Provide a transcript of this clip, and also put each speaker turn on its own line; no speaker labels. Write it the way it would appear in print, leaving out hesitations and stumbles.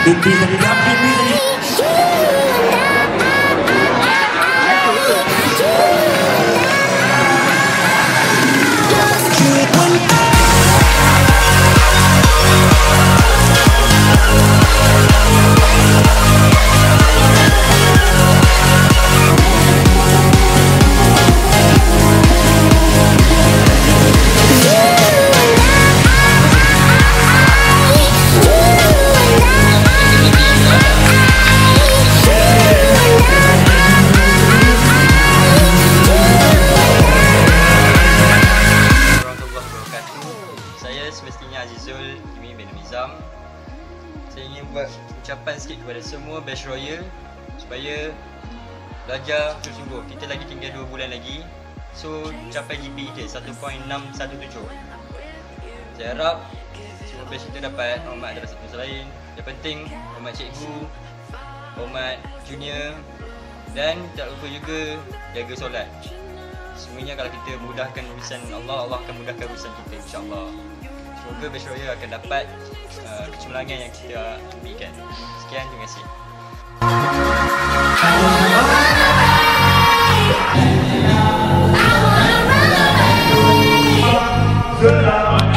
Itu tadi dapat ini tadi.
Semestinya Azizul Imi bin Nizam. Saya ingin buat ucapan sikit kepada semua Bash Royal supaya belajar sungguh-sungguh. Kita lagi tinggal 2 bulan lagi, so capai GP kita 1.617. Saya harap semua Bash kita dapat hormat antara satu sama lain. Yang penting hormat cikgu, hormat junior, dan tak lupa juga jaga solat. Semuanya kalau kita mudahkan urusan Allah, Allah akan mudahkan urusan kita, insya-Allah. Semoga Bash Royal akan dapat kecemerlangan yang kita impikan. Sekian, terima kasih.